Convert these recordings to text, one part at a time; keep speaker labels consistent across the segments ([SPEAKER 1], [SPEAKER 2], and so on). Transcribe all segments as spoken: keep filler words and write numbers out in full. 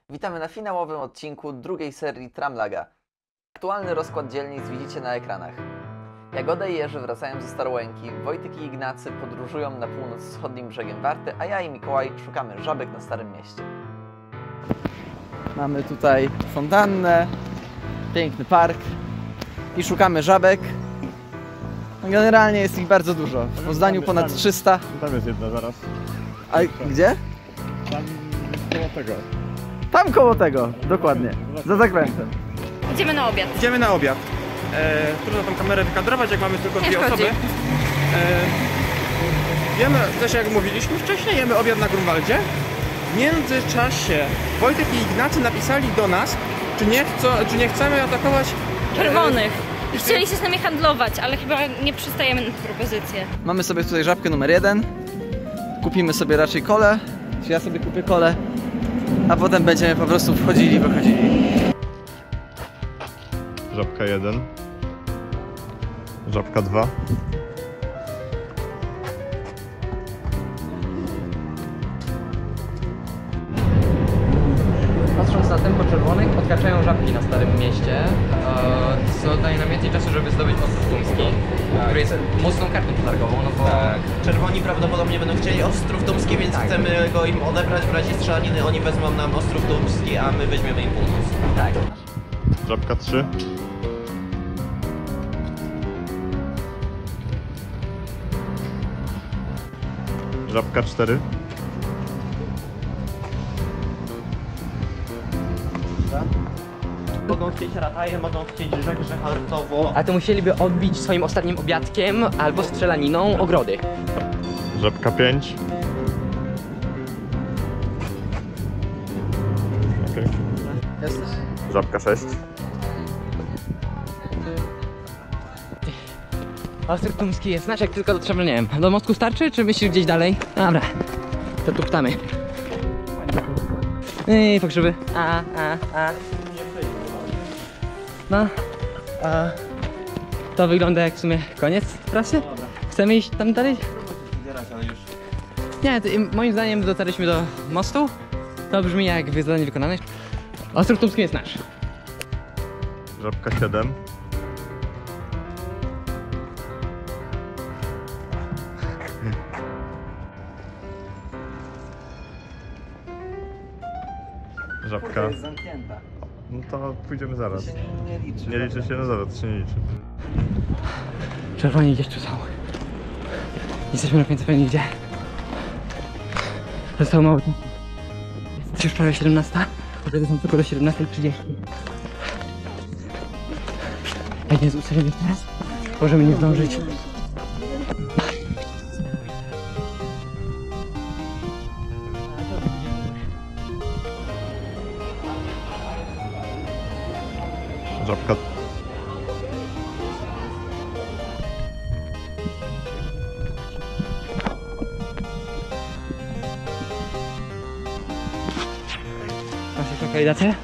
[SPEAKER 1] Witamy na finałowym odcinku drugiej serii Tramlaga. Aktualny rozkład dzielnic widzicie na ekranach. Jagoda i Jerzy wracają ze Starołęki, Wojtek i Ignacy podróżują na północ-wschodnim brzegiem Warty, a ja i Mikołaj szukamy żabek na Starym Mieście. Mamy tutaj fontannę, piękny park i szukamy żabek. Generalnie jest ich bardzo dużo, w Poznaniu ponad trzysta.
[SPEAKER 2] Tam jest jedna zaraz.
[SPEAKER 1] A gdzie?
[SPEAKER 2] Tam koło tego.
[SPEAKER 1] Tam koło tego, dokładnie, za zakrętem.
[SPEAKER 3] Idziemy na obiad.
[SPEAKER 4] Idziemy na obiad. E, trudno tą kamerę wykadrować, jak mamy tylko
[SPEAKER 3] Nie
[SPEAKER 4] dwie
[SPEAKER 3] szkodzi.
[SPEAKER 4] osoby. E, jemy, też jak mówiliśmy wcześniej, jemy obiad na Grunwaldzie. W międzyczasie Wojtek i Ignacy napisali do nas, czy nie, chcą, czy nie chcemy atakować
[SPEAKER 3] Czerwonych. I chcieli się z nami handlować, ale chyba nie przystajemy na tę propozycję.
[SPEAKER 1] Mamy sobie tutaj żabkę numer jeden. Kupimy sobie raczej kolę, czy ja sobie kupię kolę, a potem będziemy po prostu wchodzili i wychodzili.
[SPEAKER 2] Żabka jeden. Żabka dwa.
[SPEAKER 5] Patrząc na tempo czerwonych, odkaczają żabki na Starym Mieście, co daje nam więcej czasu, żeby zdobyć Ostrów Tumski, który jest mocną kartą przetargową, no bo...
[SPEAKER 6] Tak. Czerwoni prawdopodobnie będą chcieli Ostrów Tumski, więc
[SPEAKER 5] Tak.
[SPEAKER 6] chcemy go im odebrać w razie strzelaniny. Oni wezmą nam Ostrów Tumski, a my weźmiemy im północ.
[SPEAKER 5] Tak.
[SPEAKER 2] Żabka trzy. Żabka cztery.
[SPEAKER 6] Mogą chcieć Rataje, mogą chcieć Żegrze Hartowo.
[SPEAKER 5] A to musieliby odbić swoim ostatnim obiadkiem albo strzelaniną ogrody.
[SPEAKER 2] Żabka pięć. Okay.
[SPEAKER 1] Jesteś?
[SPEAKER 2] Żabka sześć.
[SPEAKER 5] Ostrów Tumski jest znaczek, tylko to trzeba, nie wiem, do mostku starczy, czy myślisz gdzieś dalej? Dobra, to tu ptamy. Ej, pokrzywy. A, a, a. No, a to wygląda jak w sumie koniec trasy. Chcemy iść tam dalej? Nie, to, moim zdaniem dotarliśmy do mostu. To brzmi jak zadanie wykonane. Ostrów Tumski jest nasz.
[SPEAKER 2] Żabka siedem. Żabka.
[SPEAKER 1] Jest zamknięta.
[SPEAKER 2] No to pójdziemy zaraz.
[SPEAKER 1] To się nie, nie liczy.
[SPEAKER 2] Nie liczy się, no dobra, to się nie liczy.
[SPEAKER 5] Czerwoni gdzieś tu są. Jesteśmy na końcu pewnie gdzie. Zostało mało. Jest już prawie siedemnasta. Obiady są tylko do siedemnastej trzydzieści. Jak nie ustalimy teraz, możemy nie zdążyć.
[SPEAKER 2] Żabka.
[SPEAKER 5] Masz już lokalizację?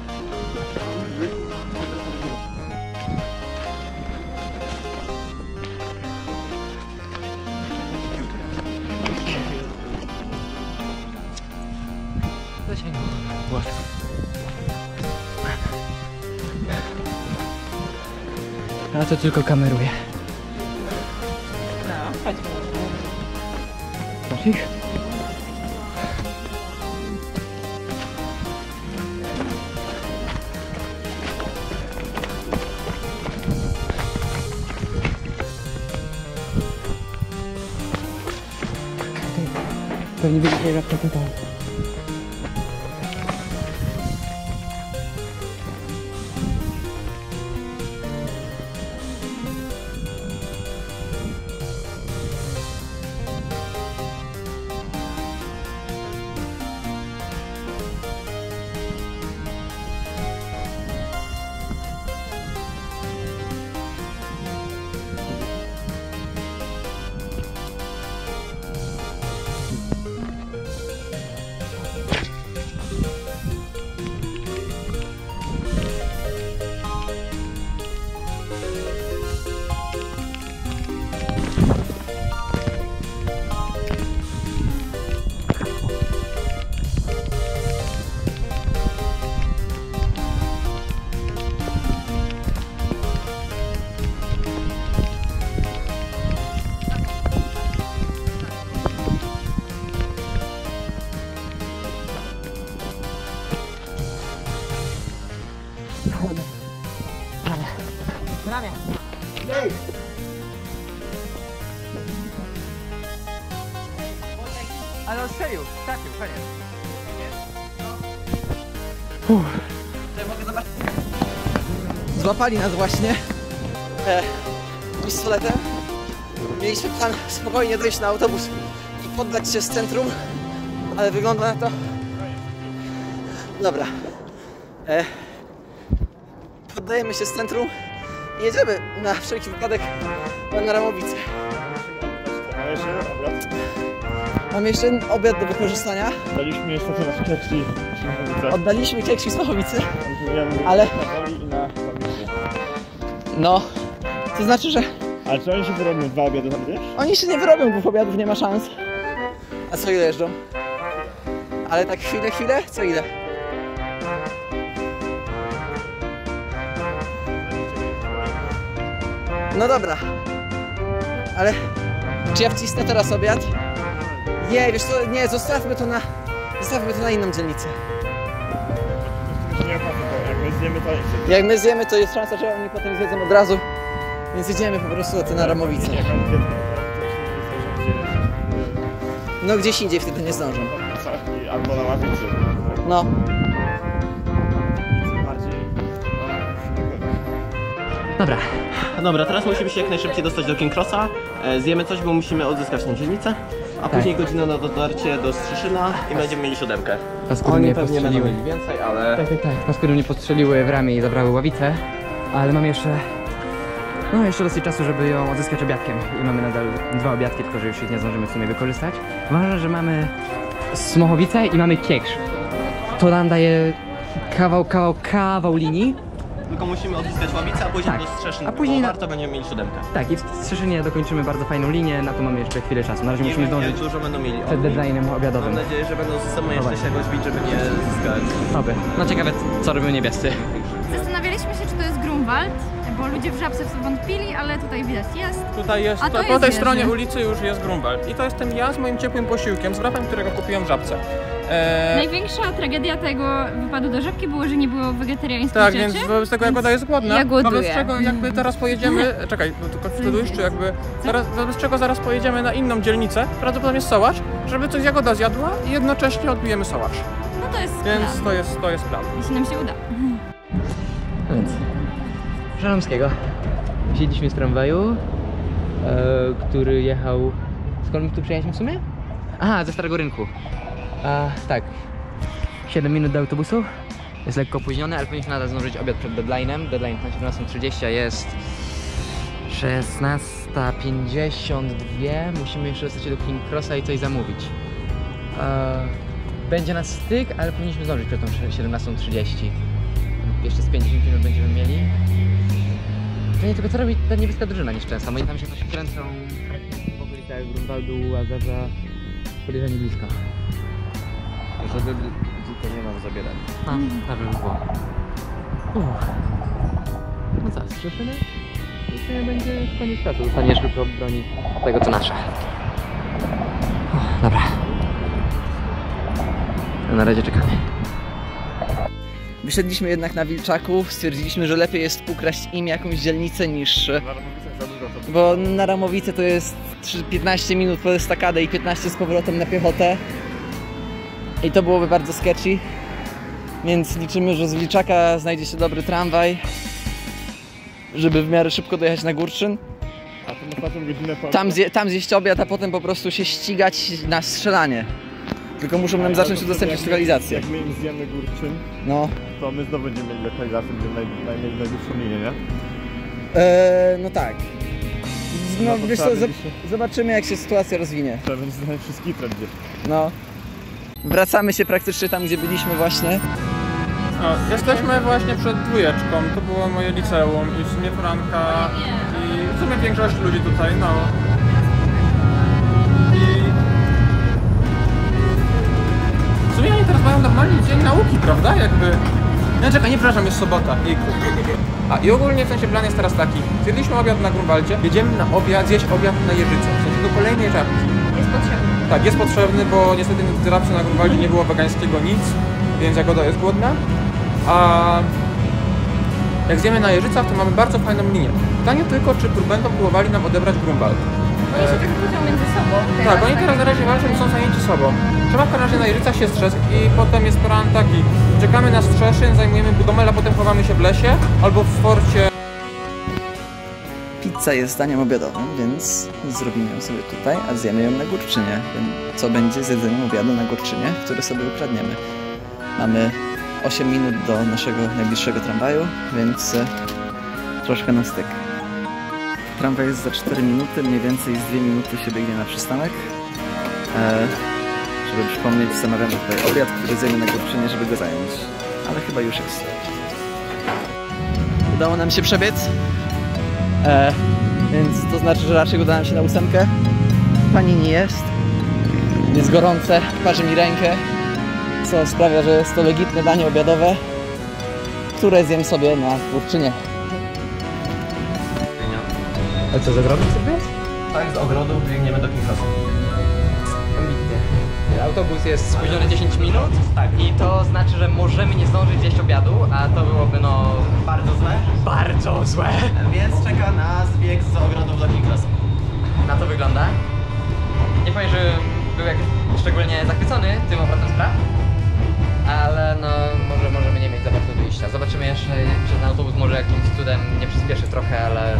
[SPEAKER 5] Zasięgu. Łatwo. Ja to tylko kameruję.
[SPEAKER 3] No, chodźmy.
[SPEAKER 5] Masz ich? Pewnie będzie jak to tutaj. Ramię. Ale ostrzelił, trafił, koniec.
[SPEAKER 1] Złapali nas właśnie e, pistoletem. Mieliśmy plan spokojnie dojść na autobus i poddać się z centrum, ale wygląda na to... Dobra. E, poddajemy się z centrum i jedziemy na wszelki wypadek na Ramowicę.
[SPEAKER 2] Ale jeszcze obiad.
[SPEAKER 1] Mamy jeszcze jeden obiad do wykorzystania.
[SPEAKER 2] Daliśmy stację na Kiekrzy Smachowice.
[SPEAKER 1] Oddaliśmy Kiekrzy Smachowicy, ale...
[SPEAKER 2] i na Smachowicy.
[SPEAKER 1] No, to znaczy, że
[SPEAKER 2] Ale czy oni się wyrobią dwa obiady tam gdzieś?
[SPEAKER 1] oni się nie wyrobią, bo obiadów nie ma szans. A co ile jeżdżą? Ale tak chwilę, chwilę? Co ile? No dobra. Ale czy ja wcisnę teraz obiad? Nie, wiesz co, nie, zostawmy to na... Zostawmy to na inną dzielnicę.
[SPEAKER 2] Nie opłaca to, jak my zjemy to...
[SPEAKER 1] Jak my zjemy, to jest szansa, że oni potem zjedzą od razu. Więc jedziemy po prostu do tej na Ramowicę. No gdzieś indziej wtedy nie zdążą.
[SPEAKER 2] Albo na ławicy.
[SPEAKER 1] No.
[SPEAKER 5] Dobra.
[SPEAKER 6] Dobra, teraz musimy się jak najszybciej dostać do King Crossa. E, zjemy coś, bo musimy odzyskać tą dzielnicę. A
[SPEAKER 5] Tak.
[SPEAKER 6] później godzinę na dotarcie do Strzyszyna i będziemy mieli siódemkę.
[SPEAKER 5] Paskury
[SPEAKER 6] Oni
[SPEAKER 5] mnie
[SPEAKER 6] pewnie będą
[SPEAKER 5] postrzeliły.
[SPEAKER 6] mieli więcej, ale...
[SPEAKER 5] Tak, tak, tak. Paskury mnie postrzeliły w ramię i zabrały ławicę. Ale mam jeszcze... No jeszcze dosyć czasu, żeby ją odzyskać obiadkiem. I mamy nadal dwa obiadki, tylko że już ich nie zdążymy w sumie wykorzystać. Ważne, że mamy Smochowicę i mamy Kiekrzów. To nam daje kawał, kawał, kawał linii.
[SPEAKER 6] Tylko musimy odzyskać ławicę, a później
[SPEAKER 5] Tak.
[SPEAKER 6] do Strzeszyn.
[SPEAKER 5] A później
[SPEAKER 6] bo
[SPEAKER 5] na-
[SPEAKER 6] warto będziemy mieli siódemkę.
[SPEAKER 5] Tak, i w Strzeszynie dokończymy bardzo fajną linię, na to mamy jeszcze chwilę czasu. Na razie
[SPEAKER 6] Nie
[SPEAKER 5] musimy
[SPEAKER 6] wiem, jak
[SPEAKER 5] zdążyć
[SPEAKER 6] dużo będą mieli.
[SPEAKER 5] przed deadline'em
[SPEAKER 6] Mam
[SPEAKER 5] obiadowym.
[SPEAKER 6] nadzieję, że będą ze sobą jeszcze
[SPEAKER 5] właśnie.
[SPEAKER 6] się jakoś bić, żeby nie zyskać.
[SPEAKER 5] Oby. No ciekawe, co robią niebiescy.
[SPEAKER 3] Zastanawialiśmy się, czy to jest Grunwald, bo ludzie w Żabce w to wątpili, ale tutaj widać jest.
[SPEAKER 4] Tutaj jest,
[SPEAKER 3] A to
[SPEAKER 4] to,
[SPEAKER 3] jest
[SPEAKER 4] po tej
[SPEAKER 3] wieży.
[SPEAKER 4] stronie ulicy już jest Grunwald. I to jestem ja z moim ciepłym posiłkiem, z wrapem, którego kupiłem w Żabce. Eee,
[SPEAKER 3] Największa tragedia tego wypadu do Żabki było, że nie było wegetariańskich
[SPEAKER 4] tak,
[SPEAKER 3] rzeczy.
[SPEAKER 4] więc wobec tego Jagoda jest głodna.
[SPEAKER 3] ja głoduję.
[SPEAKER 4] Wobec czego jakby teraz pojedziemy... Czekaj, no tylko wtedujesz, czy jakby... Zaraz, wobec czego zaraz pojedziemy na inną dzielnicę, prawdopodobnie Sołacz, żeby coś Jagoda zjadła i jednocześnie odbijemy Sołacz.
[SPEAKER 3] No to jest
[SPEAKER 4] Więc
[SPEAKER 3] plan,
[SPEAKER 4] to jest, to jest plan.
[SPEAKER 3] jeśli nam się uda.
[SPEAKER 5] A więc Żeromskiego. Wsiedliśmy z tramwaju, e, który jechał... Skąd my tu przyjechaliśmy w sumie? Aha, ze Starego Rynku. A, tak. siedem minut do autobusu. Jest lekko opóźniony, ale powinniśmy nadal zdążyć obiad przed deadline'em. Deadline na siedemnasta trzydzieści, a jest szesnasta pięćdziesiąt dwa. Musimy jeszcze dostać się do King Crossa i coś zamówić. E, będzie nas styk, ale powinniśmy zdążyć przed tą siedemnastą trzydzieści. Jeszcze z pięćdziesiąt minut będziemy mieli. To nie tylko co robi ta niebieska drużyna nieszczęsna. Oni tam się też kręcą w okolicach Grunwaldu, Łazarza, podejrzanie blisko.
[SPEAKER 6] Żeby tylko nie nam zabierać.
[SPEAKER 5] A, dobrze by było. Uff. No co, Strzeszyny? I to nie będzie koniec świata. Zostaniesz tylko bronić tego, co nasze. Uff, dobra. To na razie czekamy.
[SPEAKER 1] Wyszedliśmy jednak na Wilczaku, stwierdziliśmy, że lepiej jest ukraść im jakąś dzielnicę niż...
[SPEAKER 2] Na Ramowicach za dużo to...
[SPEAKER 1] Bo na Ramowice to jest piętnaście minut po estakadę i piętnaście z powrotem na piechotę. I to byłoby bardzo sketchy. Więc liczymy, że z Wilczaka znajdzie się dobry tramwaj, żeby w miarę szybko dojechać na Górczyn.
[SPEAKER 2] A to ostatnią godzinę po...
[SPEAKER 1] Tam, zje, tam zjeść obiad, a potem po prostu się ścigać na strzelanie. Tylko muszą nam zacząć udostępniać lokalizację.
[SPEAKER 2] Jak my im zjemy Górczyn,
[SPEAKER 1] No.
[SPEAKER 2] to my znowu będziemy mieli lokalizację, będziemy naj, naj, naj, najdłuższą linię, nie?
[SPEAKER 1] Eee, no tak. No,
[SPEAKER 2] No to
[SPEAKER 1] wiesz
[SPEAKER 2] trzeba
[SPEAKER 1] co,
[SPEAKER 2] będzie
[SPEAKER 1] zob- zobaczymy jak się sytuacja rozwinie.
[SPEAKER 2] Trzeba będzie znaleźć wszystkich gdzieś.
[SPEAKER 1] No. Wracamy się praktycznie tam, gdzie byliśmy właśnie.
[SPEAKER 4] No, jesteśmy właśnie przed dwójeczką. To było moje liceum i w sumie Franka i w sumie większość ludzi tutaj, no. I w sumie oni teraz mają normalny dzień nauki, prawda? Jakby... Nie, czekaj, nie, przepraszam, jest sobota. Jejku. A i ogólnie w sensie plan jest teraz taki. Zjedliśmy obiad na Grunwaldzie, jedziemy na obiad, zjeść obiad na Jeżyce, w sensie do kolejnej Żabki.
[SPEAKER 3] Jest potrzebny.
[SPEAKER 4] Tak, jest potrzebny, bo niestety w Żabce na Grunwaldzie nie było wegańskiego nic, więc Jagoda jest głodna. A Jak zjemy na Jeżycach, to mamy bardzo fajną linię. Pytanie tylko, czy będą próbowali nam odebrać Grunwald.
[SPEAKER 3] Oni się tak kłócą między sobą.
[SPEAKER 4] Tak, oni teraz na razie walczą i są zajęci sobą. Trzeba w każdym razie na Jeżycach się strzec i potem jest plan taki. Czekamy na Strzeszyn, zajmujemy Budomel, a potem chowamy się w lesie albo w forcie.
[SPEAKER 1] Pizza jest daniem obiadowym, więc zrobimy ją sobie tutaj, a zjemy ją na Górczynie. Co będzie z jedzeniem obiadu na Górczynie, który sobie ukradniemy. Mamy osiem minut do naszego najbliższego tramwaju, więc troszkę na styk. Tramwaj jest za cztery minuty, mniej więcej z dwie minuty się biegnie na przystanek. Eee, żeby przypomnieć, zamawiamy tutaj obiad, który zjemy na Górczynie, żeby go zająć. Ale chyba już jest. Udało nam się przebiec. E, więc to znaczy, że raczej uda nam się na ósemkę. Pani nie jest. Jest gorące, parzy mi rękę, co sprawia, że jest to legitne danie obiadowe, które zjem sobie na Górczynie.
[SPEAKER 5] A co, z ogrodu chcesz być?
[SPEAKER 6] Tak, z ogrodu biegniemy do King Crossu.
[SPEAKER 5] Ambitnie. Autobus jest spóźniony dziesięć minut. Tak. I to znaczy, że możemy nie zdążyć zjeść obiadu, a to byłoby no...
[SPEAKER 6] Bardzo złe.
[SPEAKER 5] bardzo złe.
[SPEAKER 6] Więc czeka nas bieg z ogrodów do King Crossu.
[SPEAKER 5] Na to wygląda. Nie powiem, że był jakiś szczególnie zachwycony tym obrotem spraw, ale no może możemy nie mieć za bardzo wyjścia. Zobaczymy jeszcze, czy ten autobus może jakimś cudem nie przyspieszy trochę, ale...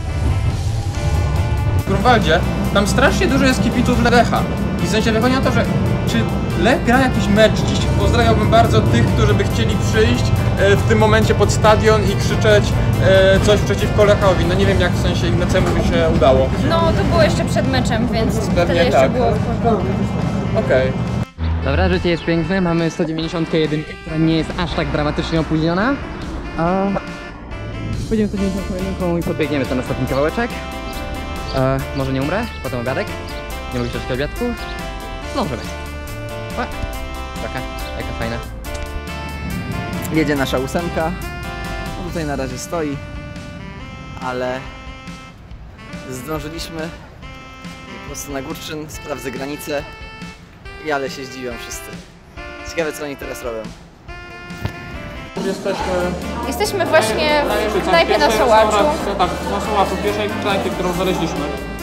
[SPEAKER 4] W Grunwaldzie tam strasznie dużo jest kibiców Lecha. I w sensie wychodzi na to, że czy Lech gra jakiś mecz dziś? Pozdrawiałbym bardzo tych, którzy by chcieli przyjść e, w tym momencie pod stadion i krzyczeć e, coś przeciwko Lechowi. No nie wiem, jak w sensie Ignacemu by się udało.
[SPEAKER 3] No to było jeszcze przed meczem, więc wtedy jeszcze
[SPEAKER 4] tak.
[SPEAKER 3] było w porządku.
[SPEAKER 4] Okej. Okay.
[SPEAKER 5] Dobra, życie jest piękne, mamy sto dziewięćdziesiąt jeden, która nie jest aż tak dramatycznie opóźniona. A... Będziemy sto dziewięćdziesiąt jeden i podbiegniemy ten ostatni kawałeczek. E, może nie umrę, potem obiadek. Nie mogę troszkę obiadku. Zdążymy. O, taka, jaka fajna.
[SPEAKER 1] Jedzie nasza ósemka. On tutaj na razie stoi, ale zdążyliśmy. Po prostu na Górczyn, sprawdzę granicę i ale się zdziwią wszyscy. Ciekawe, co oni teraz robią.
[SPEAKER 4] Jesteśmy
[SPEAKER 3] Jesteśmy właśnie
[SPEAKER 4] na
[SPEAKER 3] w
[SPEAKER 4] Jeżycach.
[SPEAKER 3] knajpie na
[SPEAKER 4] Pierwszej
[SPEAKER 3] Sołaczu.
[SPEAKER 4] restauracji- Tak, na Sołaczu, pierwszej knajpie, którą znaleźliśmy.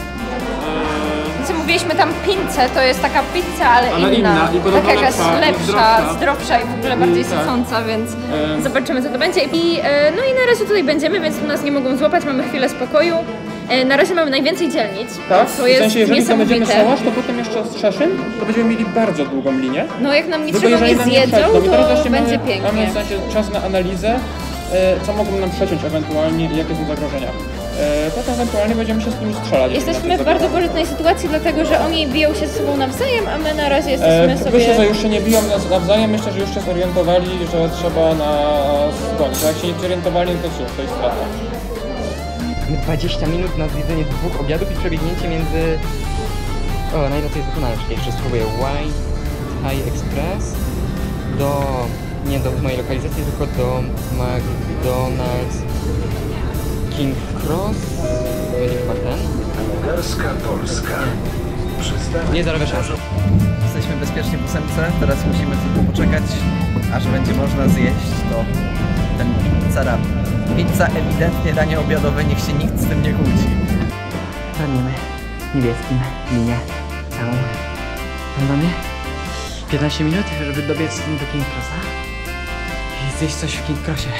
[SPEAKER 3] Co mówiliśmy tam pizzę, to jest taka pizza, ale,
[SPEAKER 4] Ale
[SPEAKER 3] inna.
[SPEAKER 4] inna i podobno
[SPEAKER 3] taka jakaś
[SPEAKER 4] lepsza, i
[SPEAKER 3] lepsza,
[SPEAKER 4] zdrowsza.
[SPEAKER 3] zdrowsza i w ogóle bardziej
[SPEAKER 4] tak.
[SPEAKER 3] sycąca, więc
[SPEAKER 4] E.
[SPEAKER 3] zobaczymy, co to będzie. I, e, no i na razie tutaj będziemy, więc tu nas nie mogą złapać, mamy chwilę spokoju. E, na razie mamy najwięcej dzielnic,
[SPEAKER 4] Tak,
[SPEAKER 3] to
[SPEAKER 4] w
[SPEAKER 3] jest
[SPEAKER 4] sensie jeżeli to będziemy
[SPEAKER 3] niesamowite.
[SPEAKER 4] Sołacz, to potem jeszcze Strzeszyn, to będziemy mieli bardzo długą linię.
[SPEAKER 3] No jak nam
[SPEAKER 4] Tylko
[SPEAKER 3] niczego
[SPEAKER 4] jeżeli
[SPEAKER 3] nie
[SPEAKER 4] nam
[SPEAKER 3] zjedzą,
[SPEAKER 4] przejdą, i teraz
[SPEAKER 3] to
[SPEAKER 4] właśnie
[SPEAKER 3] będzie
[SPEAKER 4] mamy,
[SPEAKER 3] pięknie.
[SPEAKER 4] Mamy w sensie czas na analizę, e, co mogą nam przeciąć ewentualnie i jakie są zagrożenia. E, potem ewentualnie będziemy się z nimi strzelać.
[SPEAKER 3] Jesteśmy w bardzo korzystnej sytuacji, dlatego że oni biją się ze sobą nawzajem, a my na razie jesteśmy
[SPEAKER 4] E,
[SPEAKER 3] sobie...
[SPEAKER 4] Myślę, że już się nie biją nas nawzajem, myślę, że już się zorientowali, że trzeba nas gonić. A jak się nie zorientowali, no to cóż, to jest strata.
[SPEAKER 5] Mamy dwadzieścia minut na zjedzenie dwóch obiadów i przebiegnięcie między... O, na ile to jest wykonane? Czyli jeszcze spróbuję White Thai Express do... nie do mojej lokalizacji, tylko do McDonald's King Cross. Będzie chyba ten.
[SPEAKER 7] Bułgarska Polska. Przystanek.
[SPEAKER 5] Nie zarobię szans.
[SPEAKER 1] Jesteśmy bezpiecznie w ósemce, teraz musimy tylko poczekać, aż będzie można zjeść to ten pizza wrap. Pizza ewidentnie danie obiadowe, niech się nikt z tym nie kłóci.
[SPEAKER 5] Kradniemy niebieskim linię całą. Tam mamy piętnaście minut, żeby dobiec do King Crossa i zjeść coś w King Crossie.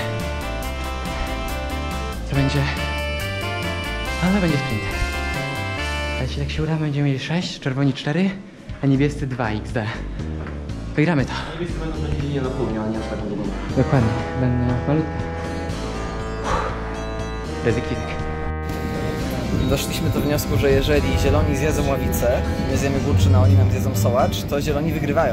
[SPEAKER 5] To będzie... ale będzie sprint. Ale jeśli tak się uda, będziemy mieli sześć, czerwoni cztery, a niebiescy dwa iks de. Wygramy to.
[SPEAKER 6] Niebiescy będą będzie linię na południu, a nie aż tak długo.
[SPEAKER 5] Dokładnie. Będę malutko. Ryzyk fizyk.
[SPEAKER 1] Doszliśmy do wniosku, że jeżeli zieloni zjedzą ławicę, my zjemy Górczyn, a oni nam zjedzą Sołacz, to zieloni wygrywają.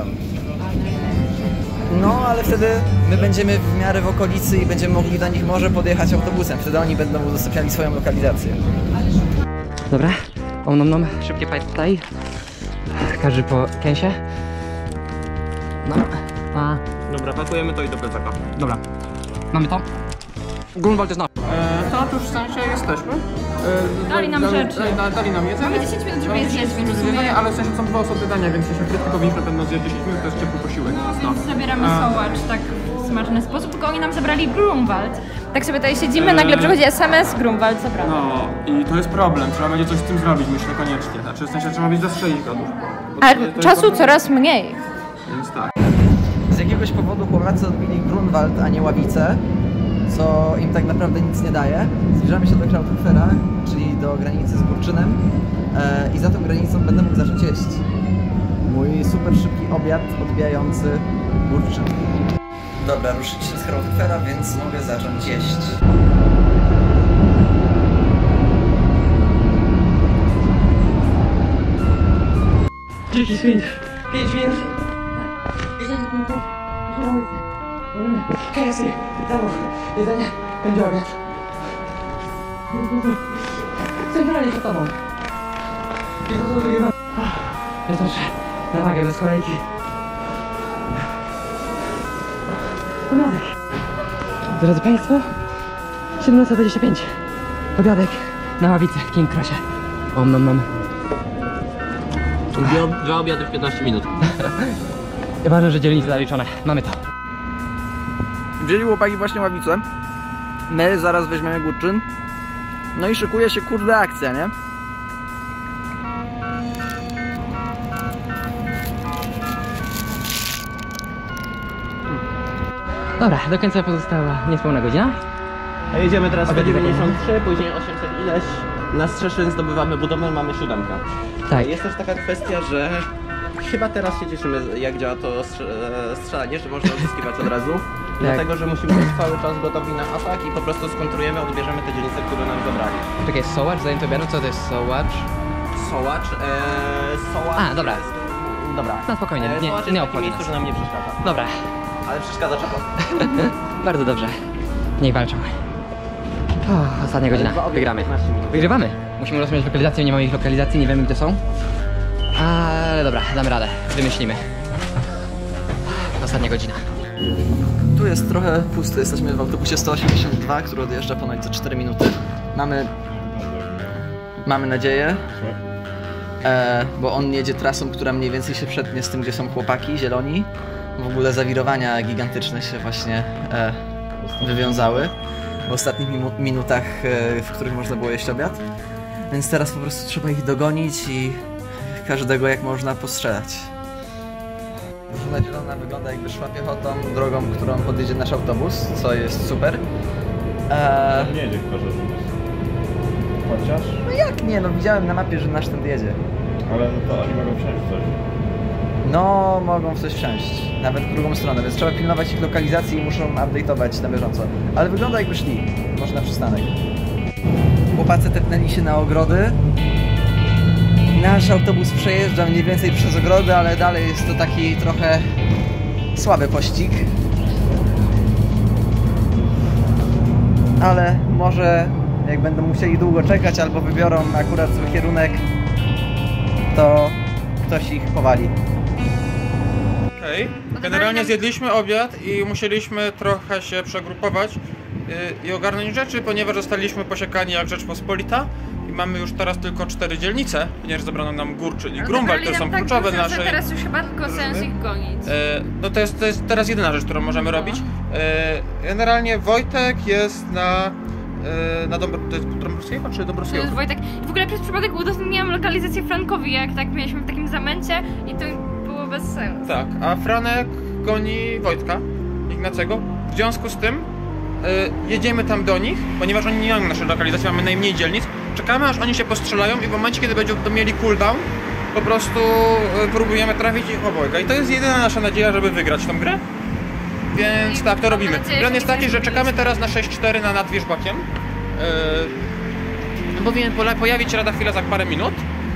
[SPEAKER 1] No, ale wtedy my będziemy w miarę w okolicy i będziemy mogli do nich może podjechać autobusem. Wtedy oni będą udostępniali swoją lokalizację.
[SPEAKER 5] Dobra, om nom nom, szybkie pipe tutaj. Każdy po kęsie. No, a...
[SPEAKER 6] Dobra, pakujemy to i do plecaka.
[SPEAKER 5] Dobra, mamy to. Grunwald jest na...
[SPEAKER 4] E, to już w sensie jesteśmy. E,
[SPEAKER 3] Dali nam rzeczy.
[SPEAKER 4] Dali, dali nam jedzenie.
[SPEAKER 3] Mamy dziesięć minut, żeby
[SPEAKER 4] Mamy
[SPEAKER 3] je zjeść,
[SPEAKER 4] dziesięć
[SPEAKER 3] więc
[SPEAKER 4] minut
[SPEAKER 3] w sumie-
[SPEAKER 4] jedzenia, ale w sensie są dwa osoby dania, więc jeśli frytki powinniśmy pewno zjeść dziesięć minut, to jest ciepły posiłek.
[SPEAKER 3] Więc zabieramy
[SPEAKER 4] A.
[SPEAKER 3] Sołacz tak w smaczny sposób, tylko oni nam zabrali Grunwald. Tak sobie tutaj siedzimy, nagle przychodzi es em es, Grunwald, co prawda.
[SPEAKER 4] No i to jest problem, trzeba będzie coś z tym zrobić, myślę koniecznie. Znaczy w sensie trzeba będzie zastrzelić gadów.
[SPEAKER 3] A czasu coraz mniej.
[SPEAKER 4] Więc tak.
[SPEAKER 1] Z jakiegoś powodu Chłopacy odbili Grunwald, a nie Ławice, co im tak naprawdę nic nie daje. Zbliżamy się do Krauthofera, czyli do granicy z Górczynem e, i za tą granicą będę mógł zacząć jeść. Mój super szybki obiad odbijający Górczyn. Dobra, ruszyliśmy z Krauthofera, więc mogę zacząć jeść.
[SPEAKER 5] dziesięć minut, pięć minut. K F C, domu, jedzenie, będzie obiad. Centralnie za tobą. Jest dobrze, na wagę bez kolejki. Obiadek. Drodzy Państwo, siedemnasta dwadzieścia pięć. Obiadek na Ławicy w King Crossie. Om nom nom.
[SPEAKER 6] Dwa, dwa obiady w piętnaście minut.
[SPEAKER 5] Ważne, że dzielnice zaliczone. Mamy to.
[SPEAKER 1] Wzięli chłopaki właśnie Ławicę. My zaraz weźmiemy Górczyn. No i szykuje się kurde akcja, nie?
[SPEAKER 5] Dobra, do końca pozostała niespełna godzina.
[SPEAKER 6] A jedziemy teraz
[SPEAKER 5] Obiad
[SPEAKER 6] sto dziewięćdziesiąt trzy, później osiemset ileś. Na Strzeszyn zdobywamy budowę, mamy siódemkę.
[SPEAKER 5] Tak.
[SPEAKER 6] Jest też taka kwestia, że chyba teraz się cieszymy, jak działa to strzelanie, że można odzyskiwać od razu. Dlatego, że musimy być cały czas gotowi na atak i po prostu skontrujemy, odbierzemy te dzielnice, które nam zabrali.
[SPEAKER 5] Czekaj, sołacz, zajęty obiadu, co to jest sołacz?
[SPEAKER 6] Sołacz, ee, sołacz
[SPEAKER 5] A, dobra.
[SPEAKER 6] jest... Dobra.
[SPEAKER 5] No spokojnie,
[SPEAKER 6] E,
[SPEAKER 5] nie,
[SPEAKER 6] sołacz
[SPEAKER 5] nie
[SPEAKER 6] jest w takim
[SPEAKER 5] obchodzi
[SPEAKER 6] miejscu,
[SPEAKER 5] nas.
[SPEAKER 6] że nam nie przeszkadza.
[SPEAKER 5] Dobra,
[SPEAKER 6] Ale przeszkadza czego?
[SPEAKER 5] bardzo dobrze. Niech walczą. O, ostatnia godzina, wygramy. Wygrywamy. Musimy rozmawiać lokalizację, nie mamy ich lokalizacji, nie wiemy gdzie są. Ale dobra, damy radę, wymyślimy. Ostatnia godzina.
[SPEAKER 1] Tu jest trochę pusty, jesteśmy w autobusie sto osiemdziesiąt dwa, który odjeżdża ponoć za cztery minuty. Mamy... Mamy nadzieję, e, bo on jedzie trasą, która mniej więcej się przetnie z tym, gdzie są chłopaki, zieloni. W ogóle zawirowania gigantyczne się właśnie e, wywiązały w ostatnich minu minutach, e, w których można było jeść obiad. Więc teraz po prostu trzeba ich dogonić i każdego jak można postrzelać. Drużyna zielona wygląda jakby szła piechotą drogą, którą podjedzie nasz autobus, co jest super. Eee...
[SPEAKER 2] Nie jedzie chyba, że chociaż?
[SPEAKER 1] No jak nie, no widziałem na mapie, że nasz ten jedzie.
[SPEAKER 2] Ale no to oni mogą wsiąść w coś.
[SPEAKER 1] No, mogą w coś wsiąść, nawet w drugą stronę, więc trzeba pilnować ich lokalizacji i muszą update'ować na bieżąco. Ale wygląda jakby szli, może na przystanek. Chłopacy tepnęli się na ogrody. Nasz autobus przejeżdża mniej więcej przez ogrody, ale dalej jest to taki trochę słaby pościg. Ale może jak będą musieli długo czekać albo wybiorą akurat zły kierunek, to ktoś ich powali.
[SPEAKER 4] Okej, okay. Generalnie zjedliśmy obiad i musieliśmy trochę się przegrupować yy, i ogarnąć rzeczy, ponieważ zostaliśmy posiekani jak Rzeczpospolita i mamy już teraz tylko cztery dzielnice, ponieważ zabrano nam Górczyn i Grunwald, które są kluczowe dla naszej...
[SPEAKER 3] Teraz już chyba tylko sens ich gonić.
[SPEAKER 4] Yy, no to jest, to jest teraz jedyna rzecz, którą możemy robić. Yy, generalnie Wojtek jest na... Na Dąbr to jest Dąbrowskiego czy Dąbrowskiego?
[SPEAKER 3] To jest Wojtek. I w ogóle przez przypadek udostępniłam lokalizację Frankowi, jak tak mieliśmy w takim zamęcie i to było bez sensu.
[SPEAKER 4] Tak, a Franek goni Wojtka Ignacego. W związku z tym y, jedziemy tam do nich, ponieważ oni nie mają naszej lokalizacji, mamy najmniej dzielnic. Czekamy aż oni się postrzelają i w momencie, kiedy będą mieli cooldown, po prostu y, próbujemy trafić ich obojga. I to jest jedyna nasza nadzieja, żeby wygrać tą grę. Więc tak, to robimy. Plan jest taki, że czekamy teraz na sześć cztery na nad Wierzbakiem. Yy, powinien pojawić się lada chwila za parę minut.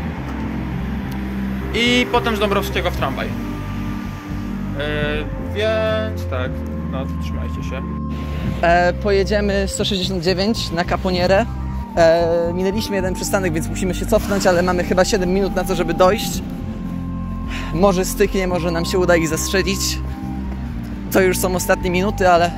[SPEAKER 4] I potem z Dąbrowskiego w tramwaj. Yy, więc tak, no trzymajcie się.
[SPEAKER 1] E, pojedziemy sto sześćdziesiąt dziewięć na Caponierę. E, minęliśmy jeden przystanek, więc musimy się cofnąć, ale mamy chyba siedem minut na to, żeby dojść. Może styknie, może nam się uda ich zastrzelić. To już są ostatnie minuty, ale...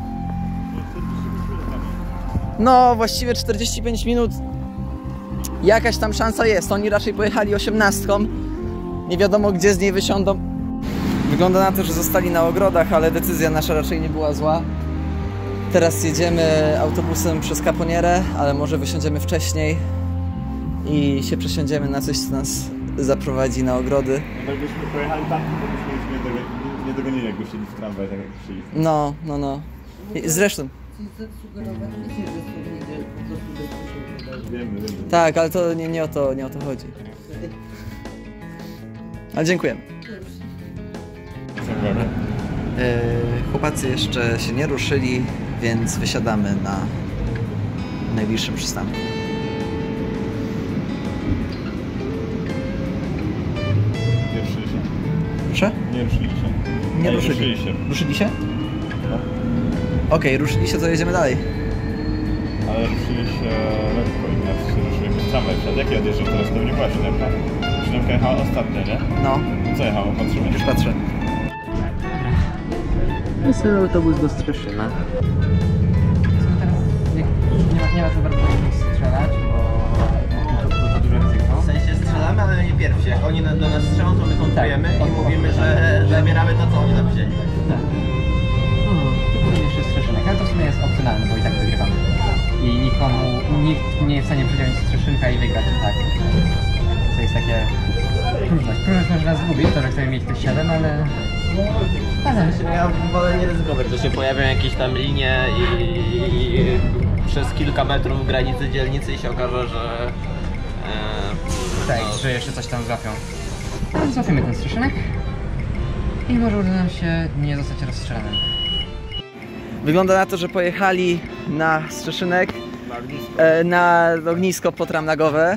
[SPEAKER 1] No, właściwie czterdzieści pięć minut. Jakaś tam szansa jest. Oni raczej pojechali osiemnastką. Nie wiadomo, gdzie z niej wysiądą. Wygląda na to, że zostali na ogrodach, ale decyzja nasza raczej nie była zła. Teraz jedziemy autobusem przez Caponierę, ale może wysiądziemy wcześniej i się przesiądziemy na coś, co nas zaprowadzi na ogrody.
[SPEAKER 2] No jakbyśmy pojechali tam, to byśmy już nie, dogo nie dogonili, jakby chcieli w tramwaj, tak jak chcieli.
[SPEAKER 1] No, no, no. I zresztą.
[SPEAKER 2] Wiemy, wiemy.
[SPEAKER 1] Tak, ale to nie, nie, o to, nie o to chodzi. Ale dziękujemy. Yy, chłopacy jeszcze się nie ruszyli, więc wysiadamy na najbliższym przystanku.
[SPEAKER 2] Nie ruszyli się.
[SPEAKER 1] Proszę?
[SPEAKER 2] Nie ruszyli się.
[SPEAKER 1] Nie
[SPEAKER 2] Ej,
[SPEAKER 1] ruszyli.
[SPEAKER 2] ruszyli się.
[SPEAKER 1] Ruszyli się?
[SPEAKER 2] No.
[SPEAKER 1] Okej, okay, ruszyli się, to jedziemy dalej.
[SPEAKER 2] Ale ruszyli się lekko i nas się ruszyli bez tramwaj. Przed jaki odjeżdżał teraz? To nie była siódemka? Siódemka jechała ostatnio, nie?
[SPEAKER 1] No,
[SPEAKER 2] Co jechało? Patrzymy.
[SPEAKER 1] już patrzę.
[SPEAKER 5] Jest ten autobus do Strzeszyna. Nie, nie, ma, nie ma co bardzo strzelać, bo to, to, to duże ryzyko.
[SPEAKER 6] W sensie strzelamy, ale nie pierwsi. Jak oni do nas strzelą, to my kontrujemy
[SPEAKER 5] Tak.
[SPEAKER 6] i mówimy, że zabieramy to, co oni nam wzięli.
[SPEAKER 5] Tak. Tu jeszcze Strzeszynek, ale to w sumie jest opcjonalne, bo i tak wygrywamy. I nikomu, nikt nie jest w stanie przyjąć Strzeszynka i wygrać, tak. To jest takie próżność. Próżność może nas zgubić, to że chcemy mieć te siedem, ale... ale...
[SPEAKER 6] Ja wolę nie ryzykować, że się pojawią jakieś tam linie i, i przez kilka metrów granicy dzielnicy i się okaże, że... E,
[SPEAKER 5] Tak,
[SPEAKER 6] no,
[SPEAKER 5] że jeszcze coś tam złapią. Ale złapiemy ten Strzeszynek i może uda nam się nie zostać rozstrzelanym.
[SPEAKER 1] Wygląda na to, że pojechali na Strzeszynek,
[SPEAKER 2] Na ognisko.
[SPEAKER 1] e, na ognisko potramlagowe.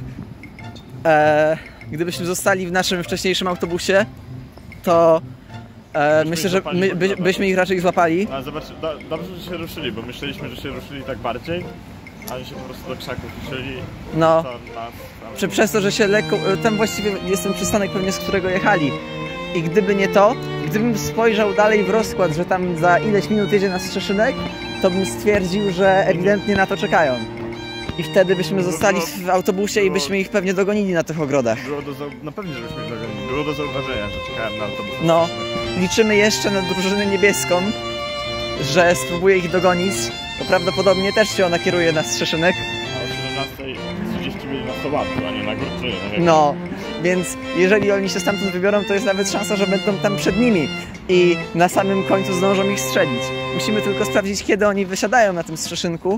[SPEAKER 1] E, gdybyśmy zostali w naszym wcześniejszym autobusie, to e,
[SPEAKER 2] Byśmy
[SPEAKER 1] myślę,
[SPEAKER 2] ich
[SPEAKER 1] że
[SPEAKER 2] złapali
[SPEAKER 1] my,
[SPEAKER 2] pod
[SPEAKER 1] by,
[SPEAKER 2] drogą.
[SPEAKER 1] byśmy ich raczej złapali.
[SPEAKER 2] Ale zobacz, do, dobrze, że się ruszyli, bo myśleliśmy, że się ruszyli tak bardziej, a oni się po prostu do krzaków ruszyli.
[SPEAKER 1] No.
[SPEAKER 2] To nas tam...
[SPEAKER 1] Prze, przez to, że się lekko... Tam właściwie jest ten przystanek pewnie, z którego jechali. I gdyby nie to, gdybym spojrzał dalej w rozkład, że tam za ileś minut jedzie na Strzeszynek, to bym stwierdził, że ewidentnie na to czekają. I wtedy byśmy zostali w autobusie i byśmy ich pewnie dogonili na tych ogrodach.
[SPEAKER 2] Było do, no pewnie, żebyśmy ich dogonili. Było do zauważenia, że czekałem na autobus.
[SPEAKER 1] No, liczymy jeszcze na drużynę niebieską, że spróbuje ich dogonić. To prawdopodobnie też się ona kieruje na Strzeszynek.
[SPEAKER 2] A o siedemnastej trzydzieści mieli na Sołatku, a nie na Górczynie.
[SPEAKER 1] No, więc jeżeli oni się stamtąd wybiorą, to jest nawet szansa, że będą tam przed nimi i na samym końcu zdążą ich strzelić. Musimy tylko sprawdzić, kiedy oni wysiadają na tym Strzeszynku.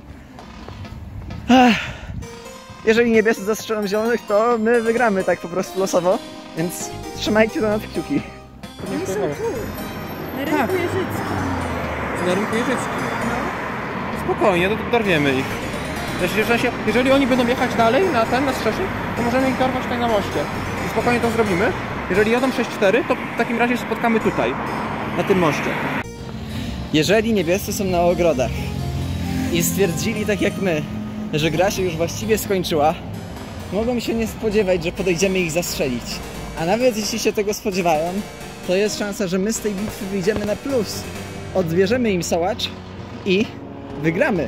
[SPEAKER 1] Ech. Jeżeli niebiescy zastrzelą zielonych, to my wygramy tak po prostu losowo, więc trzymajcie do nas kciuki.
[SPEAKER 3] Oni są tu, na rynku
[SPEAKER 4] Tak.
[SPEAKER 3] Jeżyckim.
[SPEAKER 4] Na rynku Jeżyckim. Spokojnie, do- dorwiemy ich. Znaczy, jeżeli, się, jeżeli oni będą jechać dalej na ten, na Strzeszyn, to możemy ich dorwać tutaj na moście. I spokojnie to zrobimy. Jeżeli jadą sześć cztery, to w takim razie spotkamy tutaj, na tym moście.
[SPEAKER 1] Jeżeli niebiescy są na ogrodach i stwierdzili tak jak my, że gra się już właściwie skończyła, mogą się nie spodziewać, że podejdziemy ich zastrzelić. A nawet jeśli się tego spodziewają, to jest szansa, że my z tej bitwy wyjdziemy na plus. Odbierzemy im sołacz i wygramy.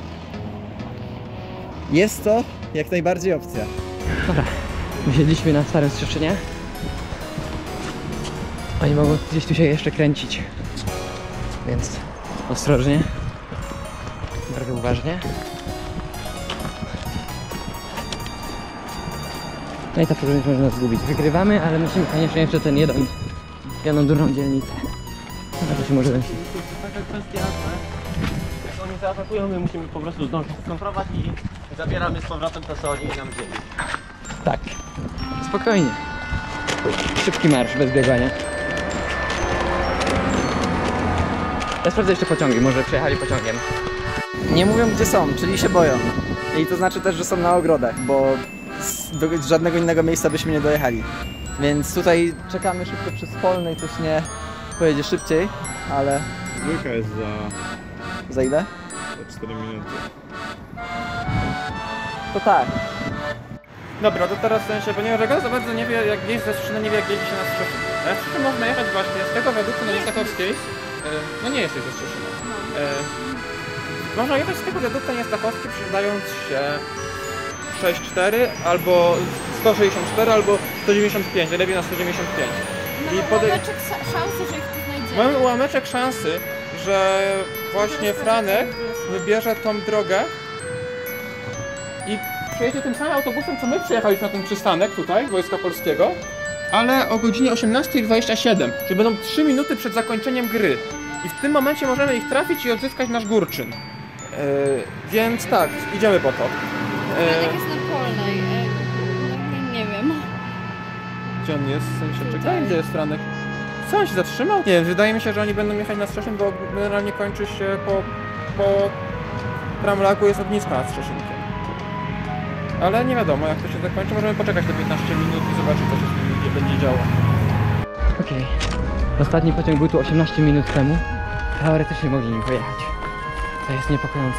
[SPEAKER 1] Jest to jak najbardziej opcja.
[SPEAKER 5] Dobra, wysiedliśmy na starym Strzeszynie. Oni mogą gdzieś tu się jeszcze kręcić. Więc ostrożnie. Bardzo uważnie. No i ta próżność może nas zgubić. Wygrywamy, ale musimy koniecznie jeszcze ten jeden, jedną durną dzielnicę. No to się może zemścić.
[SPEAKER 6] taka kwestia, że jak oni zaatakują, my musimy po prostu zdążyć skontrować i zabieramy z powrotem to, co oni nam wzięli.
[SPEAKER 5] Tak. Spokojnie. Szybki marsz, bez biegania. Ja sprawdzę jeszcze pociągi, może przejechali pociągiem.
[SPEAKER 1] Nie mówią gdzie są, czyli się boją. I to znaczy też, że są na ogrodach, bo z do żadnego innego miejsca byśmy nie dojechali. Więc tutaj czekamy szybko przy Spolnej, coś nie pojedzie szybciej, ale
[SPEAKER 2] Dwójka jest za,
[SPEAKER 1] za ile?
[SPEAKER 2] za cztery minuty.
[SPEAKER 1] To tak.
[SPEAKER 4] Dobra, to teraz w sensie, ponieważ Aga za bardzo nie wie, jak jeździ ze Strzeszyna, nie wie, jak jeździ się na Strzeszyn. Na Strzeszyn można jechać właśnie z tego wiaduktu na Niestachowskiej. E, no nie jesteś ze Strzeszyna. E, można jechać z tego wiaduktu na Niestachowskiej, przydając się sześć cztery albo sto sześćdziesiąt cztery albo sto dziewięćdziesiąt pięć, lepiej na sto dziewięćdziesiąt pięć. I
[SPEAKER 3] Mamy
[SPEAKER 4] podej-
[SPEAKER 3] ułameczek szansy, że ich tu znajdziemy.
[SPEAKER 4] Mamy ułameczek szansy, że właśnie Franek wybierze tą drogę i przejedzie tym samym autobusem, co my przyjechaliśmy na ten przystanek tutaj, Wojska Polskiego, ale o godzinie osiemnastej dwadzieścia siedem, czyli będą trzy minuty przed zakończeniem gry. I w tym momencie możemy ich trafić i odzyskać nasz Górczyn. Yy, więc tak, idziemy po to.
[SPEAKER 8] Franek jest na Polnej. Yy, nie wiem.
[SPEAKER 4] Gdzie on jest? W sensie, czekaj, gdzie jest Franek? Co, on się zatrzymał? Nie wiem, wydaje mi się, że oni będą jechać na Strzeszyn, bo generalnie kończy się po, po Tramlagu jest ognisko nad Strzeszynkiem. Ale nie wiadomo, jak to się zakończy. Możemy poczekać te piętnaście minut i zobaczyć, co się z nimi będzie działo.
[SPEAKER 5] Okej. Okay. Ostatni pociąg był tu osiemnaście minut temu. Teoretycznie mogli nim pojechać. To jest niepokojące.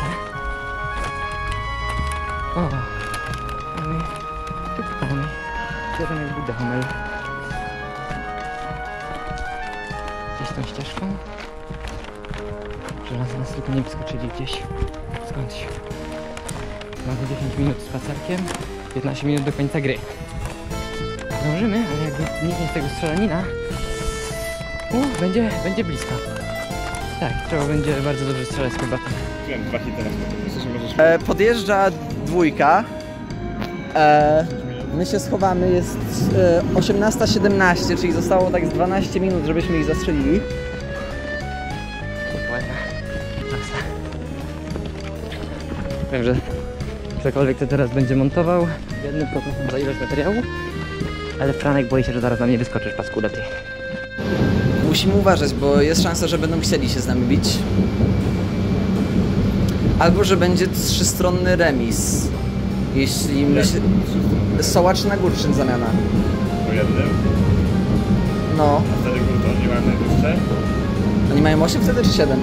[SPEAKER 5] O, mamy tu mamy jeden jakby domel. Gdzieś tą ścieżką. Żeby nas tylko nie wyskoczyli gdzieś skądś. Mamy dziesięć minut spacerkiem, piętnaście minut do końca gry. Zdążymy, ale jakby nikt nie z tego strzelanina, u, będzie, będzie blisko. Tak, trzeba będzie bardzo dobrze strzelać z kombatem.
[SPEAKER 2] Wiem, dwa hity na sklepie.
[SPEAKER 1] E, podjeżdża dwójka. E, my się schowamy, jest e, osiemnasta siedemnaście, czyli zostało tak z dwanaście minut, żebyśmy ich zastrzelili.
[SPEAKER 5] Dokładnie. Wiem, że ktokolwiek to teraz będzie montował jednym procesem za ilość materiału, ale Franek boi się, że zaraz na mnie wyskoczysz, paskuda ty.
[SPEAKER 1] Musimy uważać, bo jest szansa, że będą chcieli się z nami bić. Albo, że będzie trzystronny remis. Jeśli myśl... Sołacz na Górczyn zamiana.
[SPEAKER 2] Po jednym.
[SPEAKER 1] No.
[SPEAKER 2] A wtedy Górczyn nie mają najdłuższe?
[SPEAKER 1] Oni mają osiem wtedy czy siedem?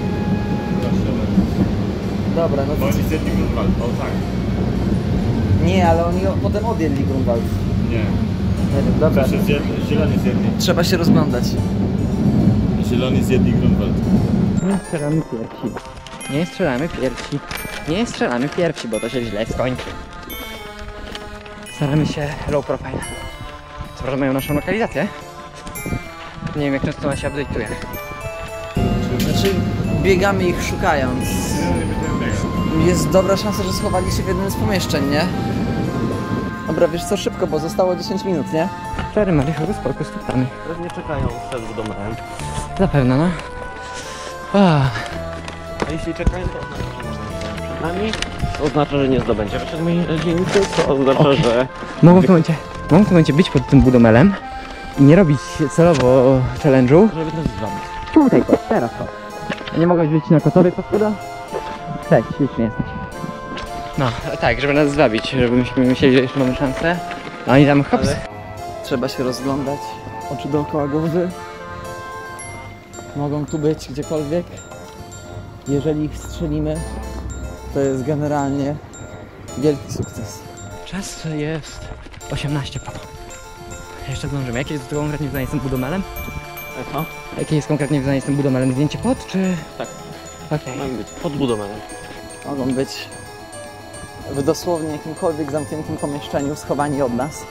[SPEAKER 1] Dobra, no to...
[SPEAKER 2] Bo oni zjedli Grunwald, o tak.
[SPEAKER 1] Nie, ale oni potem odjedli Grunwald.
[SPEAKER 2] Nie.
[SPEAKER 1] Nie wiem, dobra.
[SPEAKER 2] Proszę, zjedli, zieloni zjedli.
[SPEAKER 1] Trzeba się rozglądać.
[SPEAKER 2] Zieloni zjedli Grunwald.
[SPEAKER 5] Nie strzelamy pierwsi. Nie strzelamy pierwsi. Nie strzelamy pierwsi, bo to się źle skończy. Staramy się low profile. Co prawda mają naszą lokalizację. Nie wiem, jak często ona się update'uje.
[SPEAKER 1] Znaczy, biegamy ich szukając. Jest dobra szansa, że schowali się w jednym z pomieszczeń, nie? Dobra, wiesz co, szybko, bo zostało dziesięć minut, nie?
[SPEAKER 5] Cztery Mariusz, spoko, skutamy.
[SPEAKER 6] Pewnie czekają przed budomem.
[SPEAKER 5] Zapewne, no. Ah.
[SPEAKER 6] A jeśli czekają, to oznacza, że można przed nami. To oznacza, że nie zdobędziemy przed dzielnicy, to oznacza, okay. że...
[SPEAKER 5] Mogą w tym momencie, mogą w tym momencie być pod tym budomelem i nie robić celowo challenge'u.
[SPEAKER 6] Żeby nas zwabić.
[SPEAKER 5] Tutaj, teraz to. Nie mogłeś być na kotowej paskuda? Tak, ślicznie jesteś. No, tak, żeby nas zwabić, żebyśmy myśleli, że jeszcze mamy szansę. A oni tam hops.
[SPEAKER 1] Ale trzeba się rozglądać, oczy dookoła głowy. Mogą tu być gdziekolwiek. Jeżeli ich strzelimy, to jest generalnie wielki sukces.
[SPEAKER 5] Czas jest osiemnaście po. Jeszcze zdążymy. Jakie jest konkretnie wyznanie z tym budomelem?
[SPEAKER 6] Co?
[SPEAKER 5] Jakie jest konkretnie wyznanie z tym budomelem? Zdjęcie pod, czy...?
[SPEAKER 6] Tak.
[SPEAKER 5] Okej.
[SPEAKER 6] Okay. Mają być pod budomelem.
[SPEAKER 1] Mogą być w dosłownie jakimkolwiek zamkniętym pomieszczeniu, schowani od nas.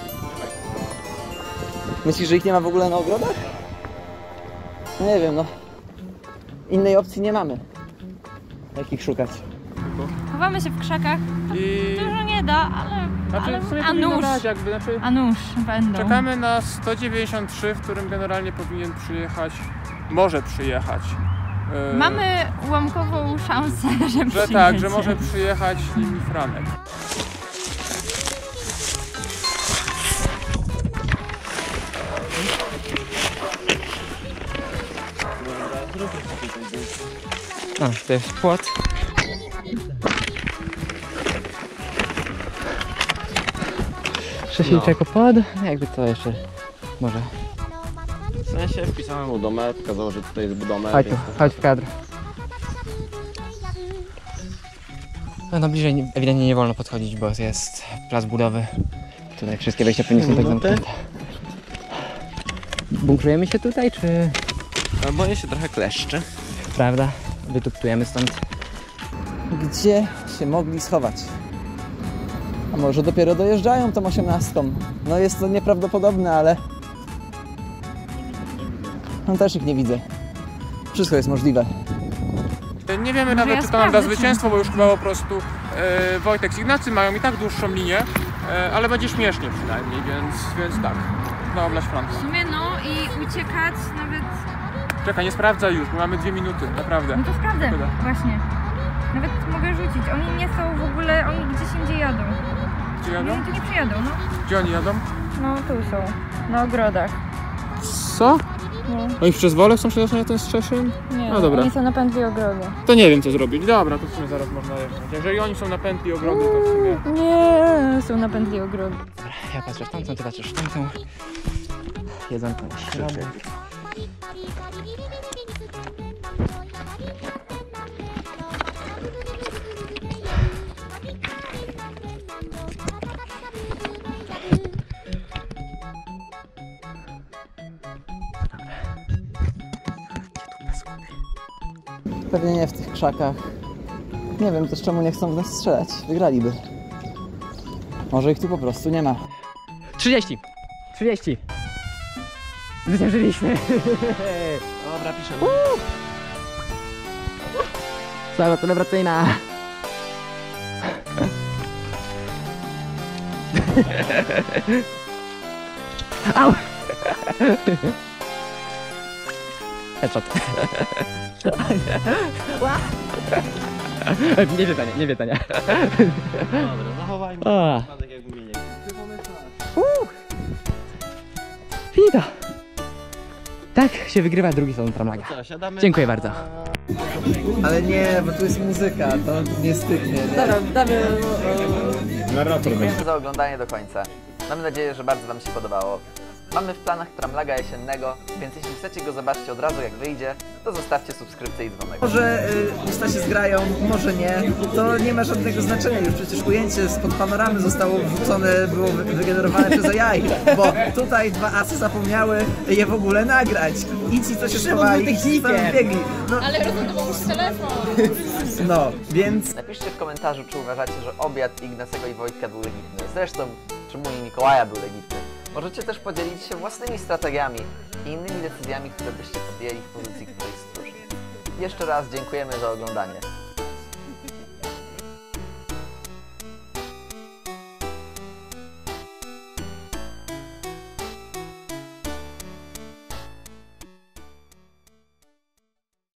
[SPEAKER 1] Myślisz, że ich nie ma w ogóle na ogrodach? Nie wiem, no. Innej opcji nie mamy. Jak ich szukać?
[SPEAKER 3] Chowamy się w krzakach.
[SPEAKER 4] I...
[SPEAKER 3] Dużo nie da, ale...
[SPEAKER 4] Znaczy,
[SPEAKER 3] ale
[SPEAKER 4] w sumie
[SPEAKER 3] a
[SPEAKER 4] powinno
[SPEAKER 3] nóż.
[SPEAKER 4] dać, jakby, znaczy...
[SPEAKER 3] A nóż będą.
[SPEAKER 4] Czekamy na sto dziewięćdziesiąt trzy, w którym generalnie powinien przyjechać, może przyjechać. Yy,
[SPEAKER 3] Mamy ułamkową szansę, że przyjedzie.
[SPEAKER 4] Że tak, że może przyjechać nimi Franek.
[SPEAKER 5] A, to jest płot. Przesiedź jako pod, jakby to jeszcze może.
[SPEAKER 6] W sensie wpisałem budomę, pokazało, że tutaj jest budomę.
[SPEAKER 5] Chodź tu, chodź w kadr. No, no bliżej nie, ewidentnie nie wolno podchodzić, bo jest plac budowy. Tutaj wszystkie wejścia pewnie są tak zamknięte. Bunkrujemy się tutaj, czy...
[SPEAKER 6] No, boję się trochę kleszczy.
[SPEAKER 5] Prawda? Wytuptujemy stąd.
[SPEAKER 1] Gdzie się mogli schować? A może dopiero dojeżdżają tą osiemnastką? No jest to nieprawdopodobne, ale... No też ich nie widzę. Wszystko jest możliwe.
[SPEAKER 4] Nie wiemy
[SPEAKER 3] Może
[SPEAKER 4] nawet,
[SPEAKER 3] ja
[SPEAKER 4] czy to nam da
[SPEAKER 3] sprawdzę, czy-
[SPEAKER 4] zwycięstwo, bo już chyba po prostu e, Wojtek z Ignacy mają i tak dłuższą linię, e, ale będzie śmiesznie przynajmniej, więc, więc tak. No, oblać front.
[SPEAKER 3] W sumie no i uciekać nawet...
[SPEAKER 4] Czekaj, nie sprawdzaj już, bo mamy dwie minuty, naprawdę.
[SPEAKER 3] No to sprawdzę,
[SPEAKER 4] Szkoda.
[SPEAKER 3] właśnie. Nawet mogę rzucić. Oni nie są w ogóle, oni gdzieś indziej jadą.
[SPEAKER 4] Gdzie jadą?
[SPEAKER 3] Oni tu nie przyjadą, no.
[SPEAKER 4] Gdzie oni jadą?
[SPEAKER 3] No tu są, na ogrodach.
[SPEAKER 4] Co?
[SPEAKER 3] No.
[SPEAKER 4] Oni przez wolę chcą się dostać na ten Strzeszyn?
[SPEAKER 3] Nie,
[SPEAKER 4] No dobra.
[SPEAKER 3] oni są na pętli ogrody.
[SPEAKER 4] To nie wiem, co zrobić. Dobra, to w sumie zaraz można jechać. Jeżeli oni są na pętli ogrody, to w sumie...
[SPEAKER 3] Nie, są na pętli ogrody.
[SPEAKER 5] Ja patrzę w tamtą, ty patrzysz w tamtą. Jedzonko na środek.
[SPEAKER 1] Pewnie nie w tych krzakach. Nie wiem też czemu nie chcą w nas strzelać. Wygraliby. Może ich tu po prostu nie ma.
[SPEAKER 5] trzydzieści! trzydzieści! Zwyciężyliśmy!
[SPEAKER 6] Dobra, piszę.
[SPEAKER 5] Sława celebracyjna! Au! Headshot. Nie wiedzenia, nie wiedzenia.
[SPEAKER 6] Dobra, zachowajmy
[SPEAKER 5] A.
[SPEAKER 6] przypadek jak mówili.
[SPEAKER 5] Pita! Tak się wygrywa drugi sezon Tramlaga.
[SPEAKER 6] Co, siadamy?
[SPEAKER 5] Dziękuję bardzo.
[SPEAKER 1] Ale nie, bo tu jest muzyka, to nie styknie.
[SPEAKER 2] Narrator będzie.
[SPEAKER 1] Dziękujemy za oglądanie do końca. Mamy nadzieję, że bardzo Wam się podobało. Mamy w planach Tramlaga jesiennego, więc jeśli chcecie go zobaczyć od razu jak wyjdzie, to zostawcie subskrypcję i dzwonek.
[SPEAKER 9] Może y, usta się zgrają, może nie, to nie ma żadnego znaczenia już, przecież ujęcie spod panoramy zostało wrzucone, było wy- wygenerowane przez A I, bo tutaj dwa asy zapomniały je w ogóle nagrać i ci co się schowali, ci tam biegli, no,
[SPEAKER 3] Ale rozładował już telefon.
[SPEAKER 9] no, więc
[SPEAKER 1] Napiszcie w komentarzu, czy uważacie, że obiad Ignacego i Wojtka był legitymny. Zresztą, czy mój Mikołaja był legitymny. Możecie też podzielić się własnymi strategiami i innymi decyzjami, które byście podjęli w pozycji którejś z drużyn. Jeszcze raz dziękujemy za oglądanie.